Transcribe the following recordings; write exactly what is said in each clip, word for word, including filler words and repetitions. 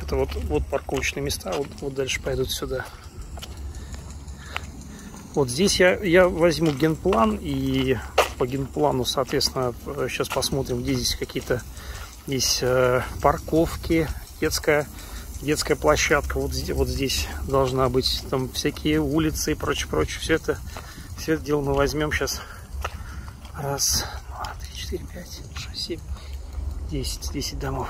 это вот, вот парковочные места, вот, вот дальше пойдут сюда. Вот здесь я, я возьму генплан, и по генплану, соответственно, сейчас посмотрим, где здесь какие-то здесь э, парковки, детская, детская площадка. Вот, вот здесь должна быть там всякие улицы и прочее, прочее. Все это, все это дело мы возьмем сейчас. Раз, два, три, четыре, пять, шесть, семь, десять, десять домов.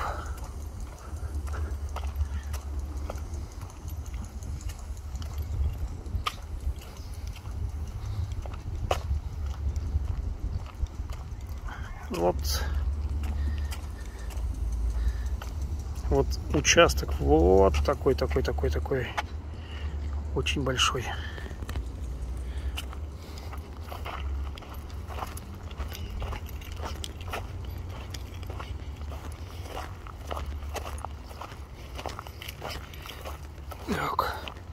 Вот, вот участок, вот такой, такой, такой, такой, очень большой. Так.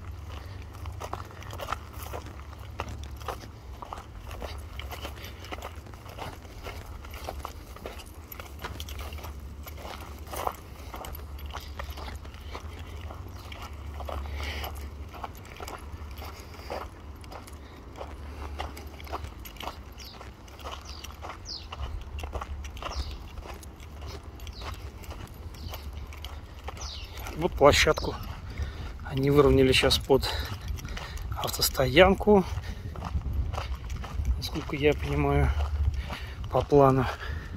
Вот площадку они выровняли сейчас под автостоянку, насколько я понимаю, по плану.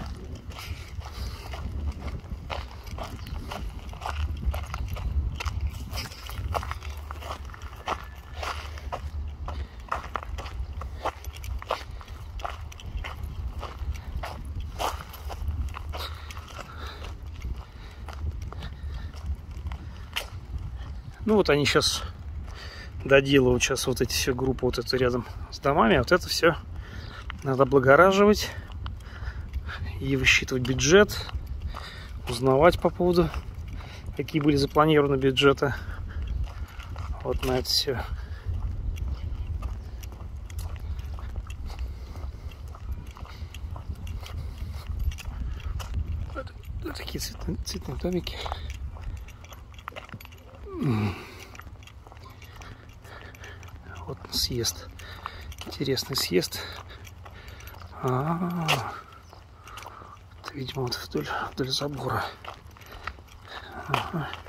Ну вот они сейчас доделывают сейчас вот эти все группы, вот это рядом с домами. Вот это все надо облагораживать и высчитывать бюджет, узнавать по поводу, какие были запланированы бюджеты вот на это все. Вот, вот такие цветные, цветные домики. Вот съезд. Интересный съезд. А -а -а. Это, видимо, вот вдоль, вдоль забора. Ага.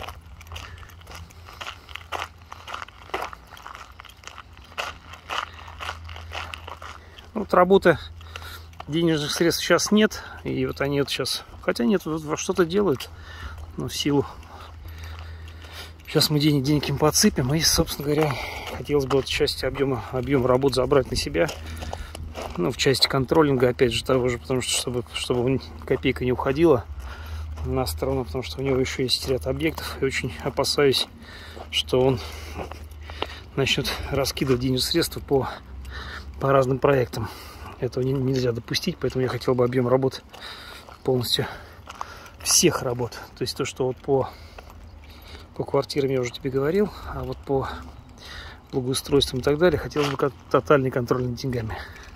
Вот работы, денежных средств сейчас нет. И вот они вот сейчас, хотя нет, вот что-то делают, но в силу. Сейчас мы денег, денег им подсыпем, и, собственно говоря, хотелось бы вот часть объема, объем работ забрать на себя. Ну, в части контролинга, опять же, того же, потому что, чтобы, чтобы копейка не уходила на сторону, потому что у него еще есть ряд объектов, и очень опасаюсь, что он начнет раскидывать денежные средства по, по разным проектам. Этого не, нельзя допустить, поэтому я хотел бы объем работ полностью, всех работ. То есть то, что вот по... По квартирам я уже тебе говорил, а вот по благоустройствам и так далее хотелось бы как тотальный контроль над деньгами.